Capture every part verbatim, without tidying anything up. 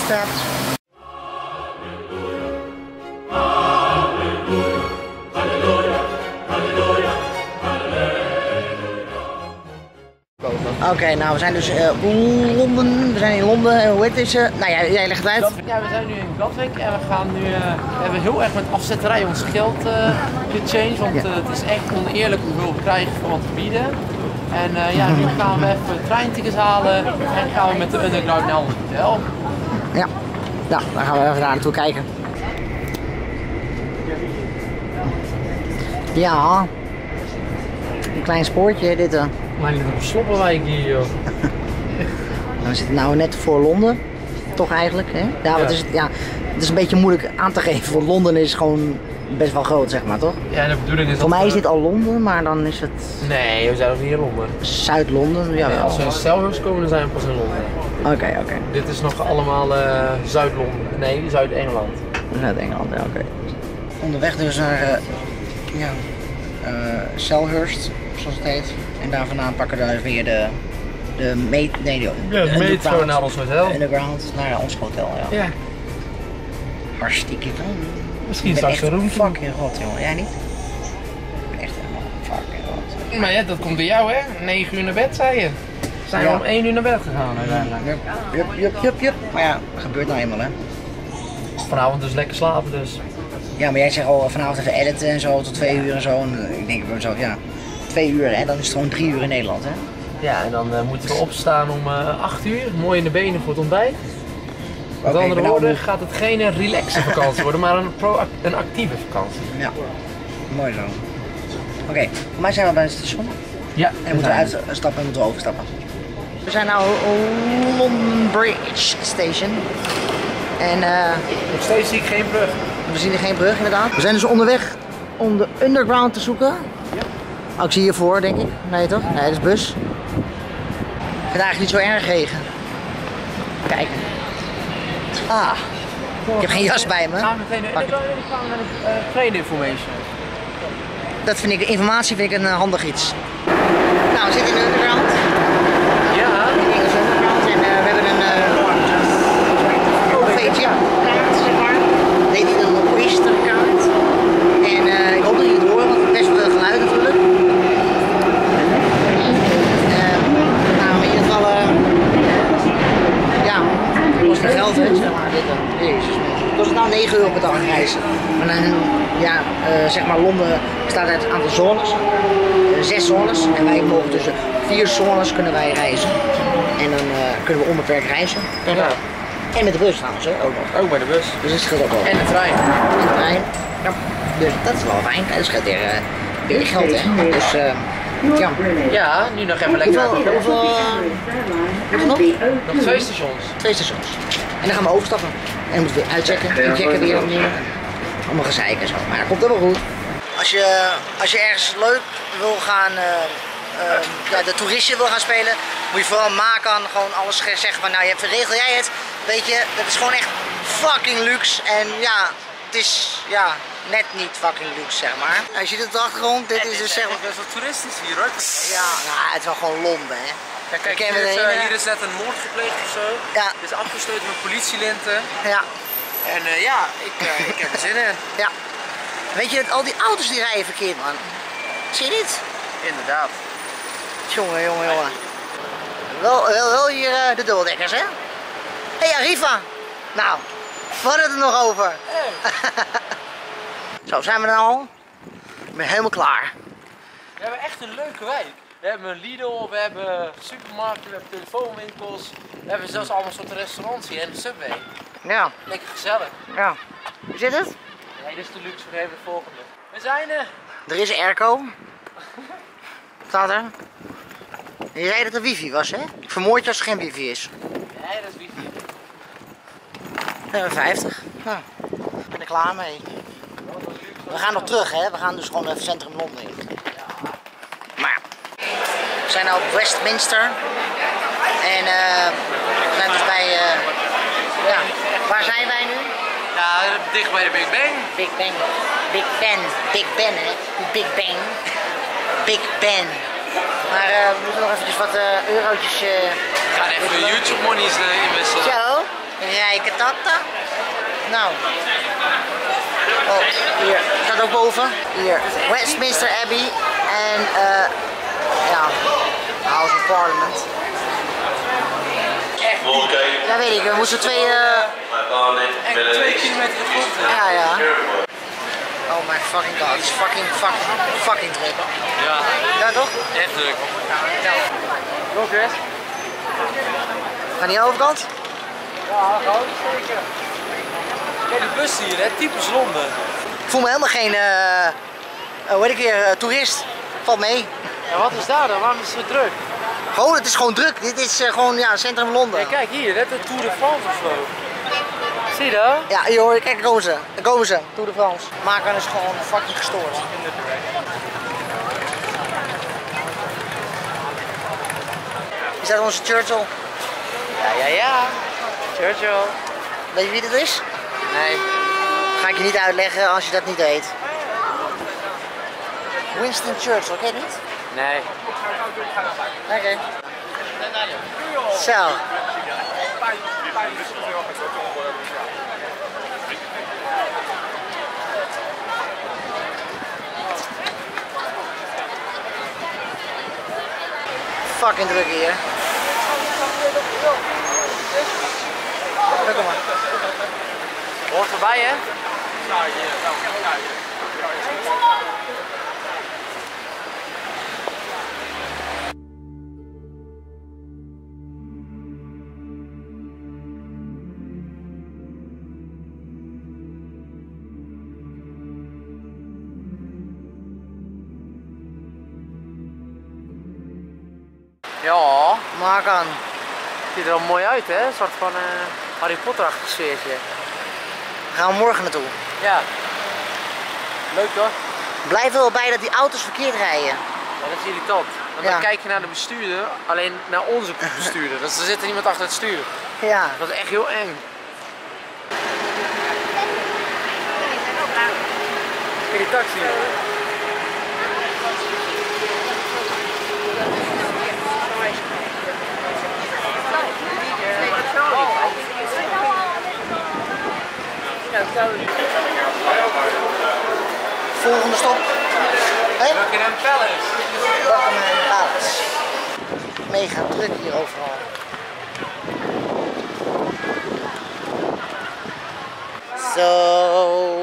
Stapt. Oké, okay, nou we zijn dus uh, Londen, we zijn in Londen, hoe heet deze? Nou ja, jij legt het uit. Ja, we zijn nu in Gatwick en we gaan nu, uh, we hebben heel erg met afzetterij ons geld uh, gechanged, want uh, het is echt oneerlijk hoeveel we krijgen voor wat te bieden. En uh, ja, nu gaan we even treintickets halen en gaan we met de Underground naar ons hotel. Ja, nou, dan gaan we even daar naartoe kijken. Ja, een klein spoortje dit. Uh. Maar niet op een sloppenwijk hier, joh. We zitten nou net voor Londen, toch eigenlijk, hè? Ja, ja. Het, is, ja, het is een beetje moeilijk aan te geven, want Londen is gewoon best wel groot, zeg maar, toch? Ja, de bedoeling is Voor mij is dit al Londen, maar dan is het... Nee, we zijn nog niet in Londen. Zuid-Londen, ja. Nee, als we in Selhurst komen, dan zijn we pas in Londen. Oké, okay, oké. Okay. Dit is nog allemaal uh, Zuid-Londen. Nee, Zuid-Engeland. Zuid-Engeland, ja, oké. Okay. Onderweg dus naar, uh, ja, uh, Selhurst, zoals het heet. En daar vandaan pakken we weer de, de, meet, nee, de, ja, de metro naar ons hotel. Underground naar ons hotel, ja. Ja. Hartstikke fijn. Misschien straks een room. Fucking rot, jongen. Jij niet? Ik ben echt helemaal fucking rot. Maar ja, dat komt bij jou, hè? negen uur naar bed, zei je. Zijn we ja. om één uur naar bed gegaan uiteindelijk. Jup, jup, jup, jup, jup. Maar ja, dat gebeurt nou eenmaal, hè. Vanavond dus lekker slapen, dus. Ja, maar jij zegt al vanavond even editen en zo, tot twee uur en zo. En ik denk bij mezelf, ja, twee uur, hè, dan is het gewoon drie uur in Nederland, hè. Ja, en dan uh, moeten we opstaan om uh, acht uur, mooi in de benen voor het ontbijt. Met okay, andere woorden nou... gaat het geen relaxe vakantie worden, maar een, pro een actieve vakantie. Ja, mooi zo. Oké, okay, voor mij zijn we bij het station. Ja. En we moeten uitstappen en moeten we overstappen. We zijn nu London Bridge Station. En uh, nog steeds zie ik geen brug. We zien er geen brug inderdaad. We zijn dus onderweg om de Underground te zoeken. Ja. Oh, ik zie hiervoor denk ik. Nee toch? Nee, dat is bus. Ik vind het eigenlijk niet zo erg regen. Kijk. Ah. Ik heb geen jas bij me. Gaan we meteen naar de uh, train information. Dat vind ik, informatie vind ik een uh, handig iets. Nou, we zitten in de Underground. Ja. In de Underground en uh, we hebben een uh, O V'tje kaart, zeg maar. Nee, niet een Oyster kaart. En uh, ik hoop dat jullie het horen, want het is best wel veel geluid natuurlijk. Uh, nou, in ieder geval, uh, ja, het kost veel geld, hè, zeg maar. Dit, uh, jezus, het kost nou negen euro per dag reizen. Maar dan, ja, uh, zeg maar, Londen bestaat uit een aantal zones. Uh, zes zones. En wij mogen tussen vier zones kunnen wij reizen. En dan uh, kunnen we onbeperkt reizen. Ja. En met de bus trouwens, hè, ook nog. Ook bij de bus. Dus dat scheelt ook wel. En de trein. En de trein. Ja. Dus dat is wel fijn. Dat scheelt weer, uh, weer geld, hè. Dus, uh, ja. Ja, nu nog even lekker. Hoeveel, hoeveel uh, nog? Nog twee stations. Twee stations. En dan gaan we overstappen. En dan moeten we weer uitchecken. Inchecken weer opnieuw. Allemaal gezeik en zo. Maar dat komt helemaal goed. Als je, als je ergens leuk wil gaan, uh, uh, ja, de toeristje wil gaan spelen, moet je vooral Makan gewoon alles zeggen van nou, je hebt, regel jij het. Weet je, dat is gewoon echt fucking luxe. En ja, het is ja, net niet fucking luxe, zeg maar. Ja, je ziet het op de achtergrond, dit is dus zeg maar... best wel toeristisch hier, hoor. Ja, nou, het is wel gewoon Londen, hè. Ja, kijk, hier is, uh, hier is net een moord gepleegd of zo. Ja. Het is afgestoten met politielinten. Ja. En uh, ja, ik, uh, ik heb er zin in. Ja. Weet je, al die auto's die rijden verkeerd, man. Zie je dit? Inderdaad. Jongen, jongen, jongen. Wel, wel, wel hier uh, de dubbeldekkers, hè? Hé, hey, Arriva! Nou, we hadden het er nog over. Hey. Zo, zijn we er nou al? Ik ben helemaal klaar. We hebben echt een leuke wijk. We hebben een Lidl, we hebben supermarkten, we hebben telefoonwinkels. We hebben zelfs allemaal soorten restaurants hier en de Subway. Ja. Lekker gezellig. Ja. Hoe zit het? Nee, dit is de luxe voor de volgende. We zijn er. Er is airco. Staat er. Je zei dat er wifi was, hè? Ik vermoord je als er geen wifi is. Nee, dat is wifi. We hebben vijftig. Nou, ik ben er klaar mee. We gaan nog terug, hè? We gaan dus gewoon even centrum Londen in. Maar ja. We zijn nu op Westminster. En uh, we zijn dus bij... Uh, ja, waar zijn wij nu? Ja, dicht bij de Big Bang. Big Bang. Big Ben. Big Ben, hè? Big Bang. Big Ben. Maar uh, we moeten nog eventjes wat uh, eurotjes... Uh, we gaan even YouTube monies uh, inwisselen. Zo, Rijke tata. Nou. Oh, hier. Staat ook boven. Hier. Westminster Abbey. En uh, ja. House of Parliament. Echt diep. Ja, weet ik. We moesten twee... Uh... Echt twee kilometer de grond in. Ja, ja. Oh my fucking god. Het is fucking, fucking, fucking druk. Ja. Ja, toch? Echt druk. Go Chris. Gaan die aan de overkant? Ja, gewoon zeker. Kijk die bus hier, hè? Typisch Londen. Ik voel me helemaal geen, uh, uh, hoe heet ik weer, uh, toerist. Valt mee. Ja, wat is daar dan? Waarom is het zo druk? Gewoon, het is gewoon druk. Dit is uh, gewoon, ja, centrum Londen. Ja, kijk hier, net de Tour de France of zo. Zie je dat? Ja, hier hoor, kijk, daar komen ze. Daar komen ze, Tour de France. Maken is gewoon fucking gestoord. Hier staat onze Churchill. Ja, ja, ja. Churchill. Weet je wie dit is? Nee. Ga ik je niet uitleggen als je dat niet weet. Winston Churchill, ken je niet? Nee. Oké. Okay. Zo. Fucking druk hier. Kom maar. Hoort erbij, hè? Ja, Maak aan. ziet er wel mooi uit, hè? Een soort van uh, Harry Potter-achtig sfeertje. Daar gaan we morgen naartoe. Ja. Leuk toch? Blijf er wel bij dat die auto's verkeerd rijden. Ja, dat is irritant. Want Ja. dan kijk je naar de bestuurder, alleen naar onze bestuurder. Dus er zit er niemand achter het stuur. Ja. Dat is echt heel eng. Kijk die taxi. Volgende stop. Hey? Buckingham Palace. Buckingham Palace. Mega druk hier overal. Zo.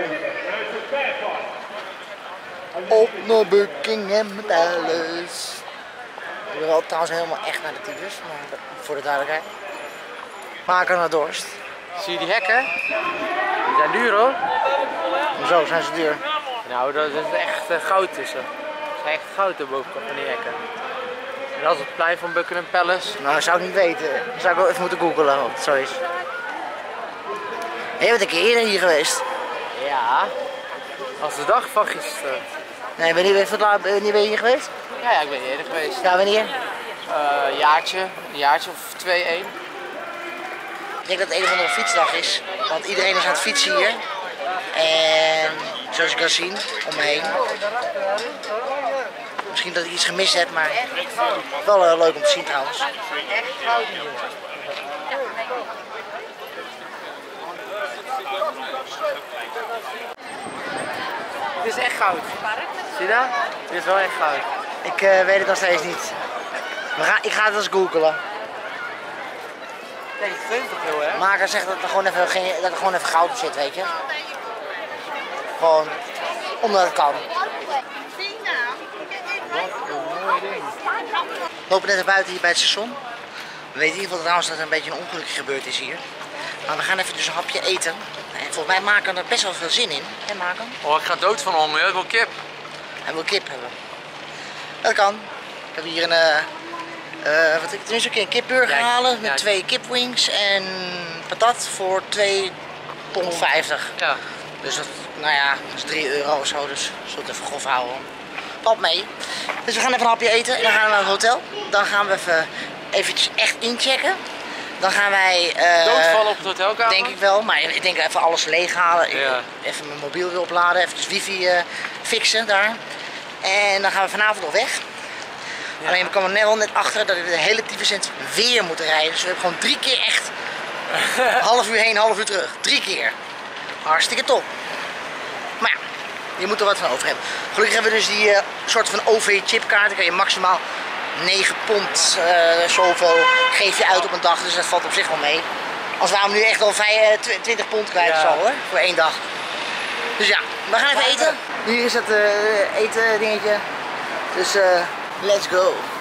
Op naar Buckingham Palace. Ik ben wel trouwens helemaal echt naar de tyfus, maar dat- voor de duidelijkheid. Maken naar dorst. Zie je die hekken? Die zijn duur hoor. Hoezo zijn ze duur? Nou, dat is echt uh, goud tussen. Er is echt goud aan de bovenkant van die hekken. En dat is het plein van Buckingham Palace. Nou, dat zou ik niet weten. Dat zou ik wel even moeten googlen of het zo is. Je bent een keer eerder hier geweest. Ja. Als de dag van gisteren. Nee, ben je, wanneer ben je hier geweest? Ja, ja, ik ben eerder geweest. Ja, wanneer? Uh, een jaartje, een jaartje of twee, één. Ik denk dat het een of andere fietsdag is, want iedereen is aan het fietsen hier. En zoals je kan zien, om me heen. Misschien dat ik iets gemist heb, maar wel uh, leuk om te zien trouwens. Het is echt goud. Zie je dat? Het is wel echt goud. Ik uh, weet het nog steeds niet. We gaan, ik ga het eens googlen. Kijk, het steunt toch heel hè? Maker zegt dat er gewoon even, geen, dat er gewoon even goud op zit, weet je. Gewoon omdat het kan. We lopen net naar buiten hier bij het station. We weten in ieder geval trouwens dat er een beetje een ongeluk gebeurd is hier. Maar we gaan even dus een hapje eten. En volgens mij maken we er best wel veel zin in. Hè, maken? Oh, ik ga dood van honger. Ik wil kip. En wil kip hebben. Dat kan. Ik heb hier een, uh, uh, wat ik tenminste een keer een kipburger Ja, halen met ja. twee kipwings en patat voor twee pond vijftig. Ja. Dus dat, nou ja, dat is drie euro of zo, dus zullen we het even grof houden. Valt mee. Dus we gaan even een hapje eten en dan gaan we naar het hotel. Dan gaan we even eventjes echt inchecken. Dan gaan wij... Uh, Doodvallen op het hotelkamer? Denk ik wel, maar ik denk even alles leeghalen. Ja. Even mijn mobiel weer opladen, even wifi uh, fixen daar. En dan gaan we vanavond nog weg. Ja. Alleen we komen er net, net achter dat we de hele tyfus weer moeten rijden. Dus we hebben gewoon drie keer echt Half uur heen, half uur terug. Drie keer. Hartstikke top. Maar ja, je moet er wat van over hebben. Gelukkig hebben we dus die uh, soort van O V-chipkaart. Dan kan je maximaal negen pond uh, zoveel geef je uit op een dag. Dus dat valt op zich wel mee. Als we hem nu echt al twintig pond kwijt ja. Zal hoor, voor één dag. Dus ja, we gaan even eten. Hier is het uh, eten dingetje. Dus uh, let's go.